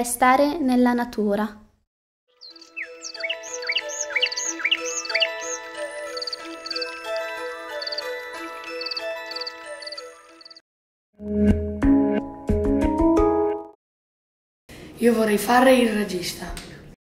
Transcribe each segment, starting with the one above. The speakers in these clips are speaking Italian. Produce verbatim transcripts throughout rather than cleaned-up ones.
stare nella natura. Io vorrei fare il regista.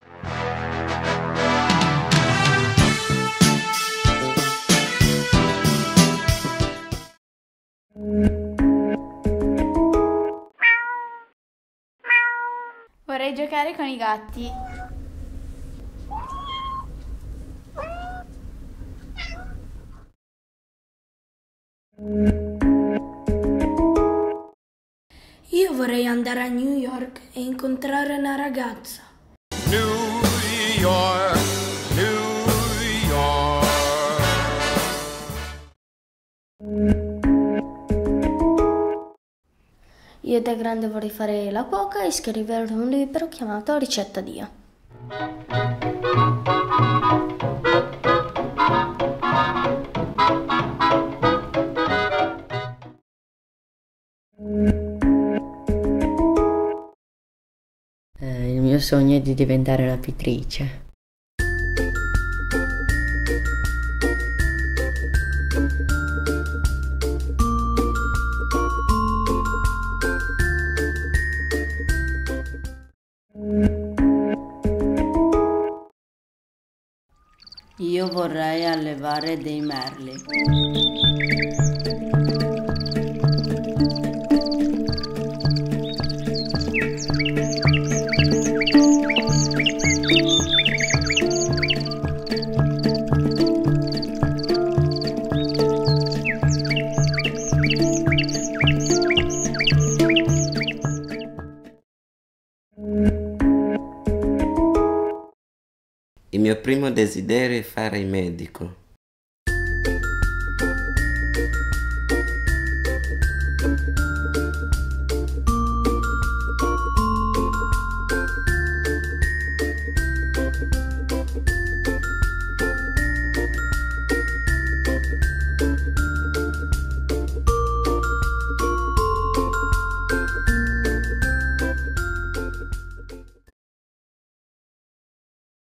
Vorrei giocare con i gatti. Io vorrei andare a New York e incontrare una ragazza. New York, New York. Io da grande vorrei fare la cuoca e scrivere un libro chiamato Ricetta Dia. Eh, il mio sogno è di diventare una pittrice. Io vorrei allevare dei merli. Il mio primo desiderio è fare il medico.